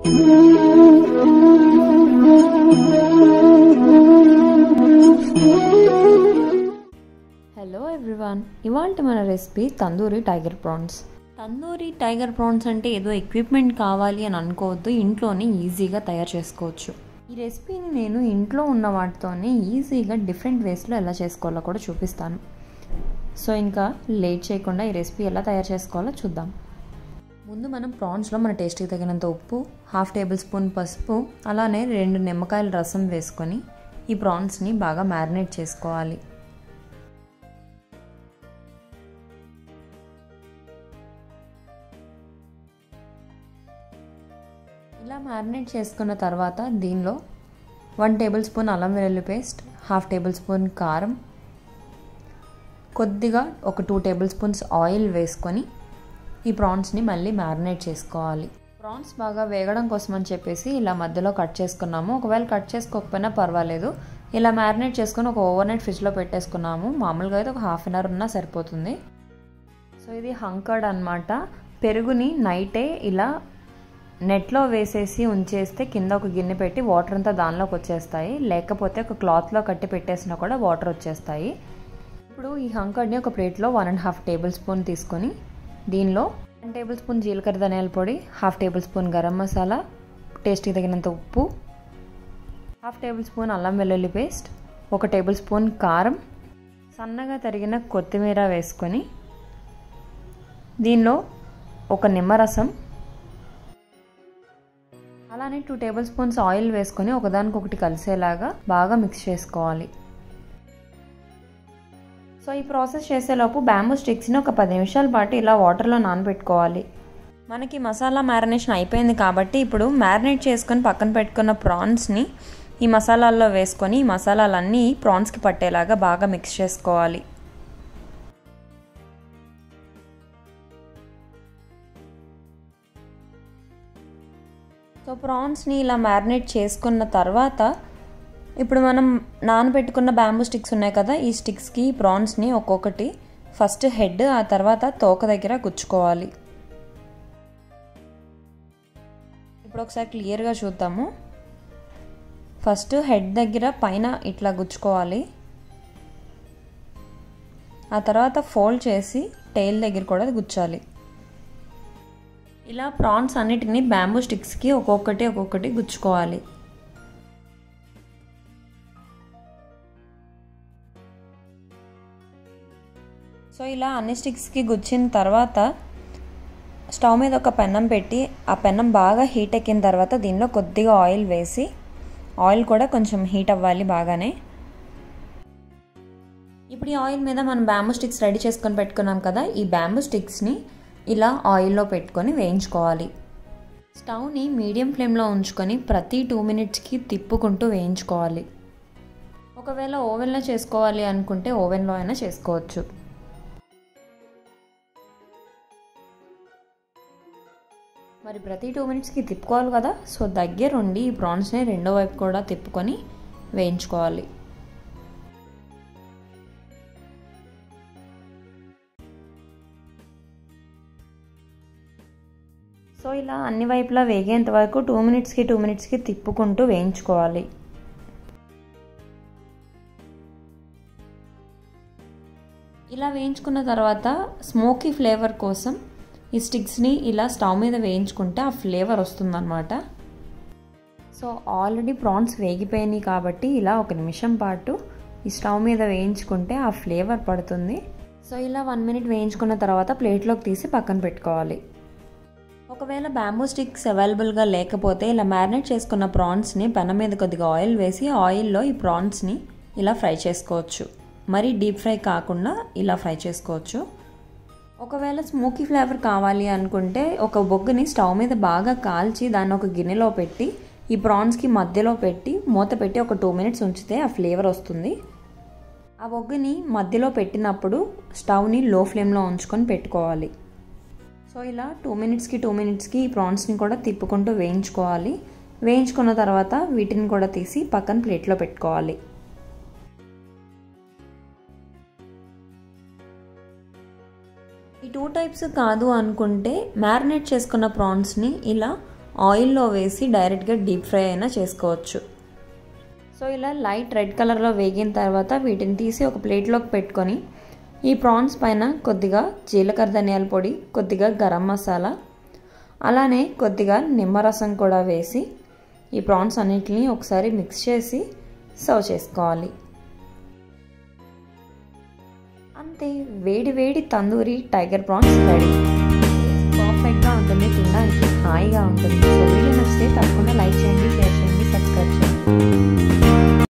Hello everyone, ఇవాళ మన recipe tandoori tiger prawns. Tandoori tiger prawns అంటే ఏదో ఎక్విప్మెంట్ కావాలి అని అనుకోవద్దు, ఇంట్లోనే ఈజీగా తయారు చేసుకోవచ్చు. ఈ రెసిపీని నేను ఇంట్లో ఉన్న వాటితోనే ఈజీగా డిఫరెంట్ వేస్లో ఎలా చేసుకోవాలో కూడా చూపిస్తాను. సో ఇంకా లేట్ చేయకుండా ఈ రెసిపీ ఎలా తయారు చేసుకోవాలో చూద్దాం. ముందు మనం ప్రాన్స్లో మన టేస్ట్కి తగినంత ఉప్పు, 1/2 టేబుల్ స్పూన్ పసుపు, అలానే 2 నిమ్మకాయల రసం వేసుకొని ఈ ప్రాన్స్ని బాగా మ్యారినేట్ చేసుకోవాలి. ఇలా మ్యారినేట్ చేసుకున్న తర్వాత దీనిలో 1 టేబుల్ స్పూన్ అల్లం వెల్లుల్లి పేస్ట్, 1/2 టేబుల్ స్పూన్ కారం, కొద్దిగా ఒక 2 టేబుల్ స్పూన్స్ ఆయిల్ వేసుకొని ఈ ప్రాన్స్ని మళ్ళీ మ్యారినేట్ చేసుకోవాలి. ప్రాన్స్ బాగా వేగడం కోసం అని చెప్పేసి ఇలా మధ్యలో కట్ చేసుకున్నాము. ఒకవేళ కట్ చేసుకోకపోయినా పర్వాలేదు, ఇలా మ్యారినేట్ చేసుకొని ఒక ఓవర్ నైట్ ఫ్రిడ్జ్లో పెట్టేసుకున్నాము. మామూలుగా అయితే ఒక 1/2 అవర్ ఉన్నా సరిపోతుంది. సో ఇది హంకర్డ్ అనమాట. పెరుగుని నైటే ఇలా నెట్లో వేసేసి ఉంచేస్తే కింద ఒక గిన్నె పెట్టి వాటర్ అంతా దానిలోకి వచ్చేస్తాయి, లేకపోతే ఒక క్లాత్లో కట్టి పెట్టేసినా కూడా వాటర్ వచ్చేస్తాయి. ఇప్పుడు ఈ హంకర్డ్ని ఒక ప్లేట్లో 1.5 టేబుల్ స్పూన్ తీసుకొని దీనిలో 1 టేబుల్ స్పూన్ జీలకర్ర ధనియాల పొడి, 1/2 టేబుల్ స్పూన్ గరం మసాలా, టేస్ట్కి తగినంత ఉప్పు, 1/2 టేబుల్ స్పూన్ అల్లం వెల్లుల్లి పేస్ట్, 1 టేబుల్ స్పూన్ కారం, సన్నగా తరిగిన కొత్తిమీర వేసుకొని దీనిలో ఒక నిమ్మరసం, అలానే 2 టేబుల్ స్పూన్స్ ఆయిల్ వేసుకొని ఒకదానికొకటి కలిసేలాగా బాగా మిక్స్ చేసుకోవాలి. సో ఈ ప్రాసెస్ చేసేలోపు బ్యాంబూ స్టిక్స్ని ఒక 10 నిమిషాల పాటు ఇలా వాటర్లో నానబెట్టుకోవాలి. మనకి మసాలా మ్యారినేషన్ అయిపోయింది కాబట్టి ఇప్పుడు మ్యారినేట్ చేసుకొని పక్కన పెట్టుకున్న ప్రాన్స్ని ఈ మసాలాల్లో వేసుకొని ఈ మసాలాలన్నీ ప్రాన్స్కి పట్టేలాగా బాగా మిక్స్ చేసుకోవాలి. సో ప్రాన్స్ని ఇలా మ్యారినేట్ చేసుకున్న తర్వాత ఇప్పుడు మనం నానబెట్టుకున్న బ్యాంబూ స్టిక్స్ ఉన్నాయి కదా, ఈ స్టిక్స్కి ప్రాన్స్ని ఒక్కొక్కటి ఫస్ట్ హెడ్, ఆ తర్వాత తోక దగ్గర గుచ్చుకోవాలి. ఇప్పుడు ఒకసారి క్లియర్గా చూద్దాము. ఫస్ట్ హెడ్ దగ్గర పైన ఇట్లా గుచ్చుకోవాలి, ఆ తర్వాత ఫోల్డ్ చేసి టెయిల్ దగ్గర కూడా గుచ్చాలి. ఇలా ప్రాన్స్ అన్నిటిని బ్యాంబూ స్టిక్స్కి ఒక్కొక్కటి గుచ్చుకోవాలి. సో ఇలా అన్ని స్టిక్స్కి గుచ్చిన తర్వాత స్టవ్ మీద ఒక పెన్నం పెట్టి ఆ పెన్నం బాగా హీట్ ఎక్కిన తర్వాత దీనిలో కొద్దిగా ఆయిల్ వేసి, ఆయిల్ కూడా కొంచెం హీట్ అవ్వాలి బాగానే. ఇప్పుడు ఈ ఆయిల్ మీద మనం బ్యాంబూ స్టిక్స్ రెడీ చేసుకొని పెట్టుకున్నాం కదా, ఈ బ్యాంబూ స్టిక్స్ని ఇలా ఆయిల్లో పెట్టుకొని వేయించుకోవాలి. స్టవ్ని మీడియం ఫ్లేమ్లో ఉంచుకొని ప్రతి 2 మినిట్స్కి తిప్పుకుంటూ వేయించుకోవాలి. ఒకవేళ ఓవెన్లో చేసుకోవాలి అనుకుంటే ఓవెన్లో అయినా చేసుకోవచ్చు. మరి ప్రతి 2 మినిట్స్కి తిప్పుకోవాలి కదా, సో దగ్గరుండి ఈ ప్రాన్స్ని రెండో వైపు కూడా తిప్పుకొని వేయించుకోవాలి. సో ఇలా అన్ని వైపులా వేగేంత వరకు 2 మినిట్స్కి తిప్పుకుంటూ వేయించుకోవాలి. ఇలా వేయించుకున్న తర్వాత స్మోకీ ఫ్లేవర్ కోసం ఈ స్టిక్స్ని ఇలా స్టవ్ మీద వేయించుకుంటే ఆ ఫ్లేవర్ వస్తుందన్నమాట. సో ఆల్రెడీ ప్రాన్స్ వేగిపోయినాయి కాబట్టి ఇలా 1 నిమిషం పాటు ఈ స్టవ్ మీద వేయించుకుంటే ఆ ఫ్లేవర్ పడుతుంది. సో ఇలా 1 మినిట్ వేయించుకున్న తర్వాత ప్లేట్లోకి తీసి పక్కన పెట్టుకోవాలి. ఒకవేళ బ్యాంబూ స్టిక్స్ అవైలబుల్గా లేకపోతే ఇలా మ్యారినేట్ చేసుకున్న ప్రాన్స్ని పెనం మీద కొద్దిగా ఆయిల్ వేసి ఆయిల్లో ఈ ప్రాన్స్ని ఇలా ఫ్రై చేసుకోవచ్చు. మరి డీప్ ఫ్రై కాకుండా ఇలా ఫ్రై చేసుకోవచ్చు. ఒకవేళ స్మోకీ ఫ్లేవర్ కావాలి అనుకుంటే ఒక బొగ్గుని స్టవ్ మీద బాగా కాల్చి దాన్ని ఒక గిన్నెలో పెట్టి ఈ ప్రాన్స్కి మధ్యలో పెట్టి మూత పెట్టి ఒక 2 మినిట్స్ ఉంచితే ఆ ఫ్లేవర్ వస్తుంది. ఆ బొగ్గుని మధ్యలో పెట్టినప్పుడు స్టవ్ని లో ఫ్లేమ్లో ఉంచుకొని పెట్టుకోవాలి. సో ఇలా 2 మినిట్స్కి ఈ ప్రాన్స్ని కూడా తిప్పుకుంటూ వేయించుకోవాలి. వేయించుకున్న తర్వాత వీటిని కూడా తీసి పక్కన ప్లేట్లో పెట్టుకోవాలి. ఈ 2 టైప్స్ కాదు అనుకుంటే మ్యారినేట్ చేసుకున్న ప్రాన్స్ని ఇలా ఆయిల్లో వేసి డైరెక్ట్గా డీప్ ఫ్రై అయినా చేసుకోవచ్చు. సో ఇలా లైట్ రెడ్ కలర్లో వేగిన తర్వాత వీటిని తీసి ఒక ప్లేట్లోకి పెట్టుకొని ఈ ప్రాన్స్ పైన కొద్దిగా జీలకర్ర ధనియాల పొడి, కొద్దిగా గరం మసాలా, అలానే కొద్దిగా నిమ్మరసం కూడా వేసి ఈ ప్రాన్స్ అన్నిటిని ఒకసారి మిక్స్ చేసి సర్వ్ చేసుకోవాలి. అంతే, వేడి వేడి తందూరి టైగర్ ప్రాన్స్ రెడీ. పర్ఫెక్ట్గా ఉంటుంది, తినడానికి హాయిగా ఉంటుంది. సో వీడియో నచ్చితే తప్పకుండా లైక్ చేయండి, షేర్ చేయండి.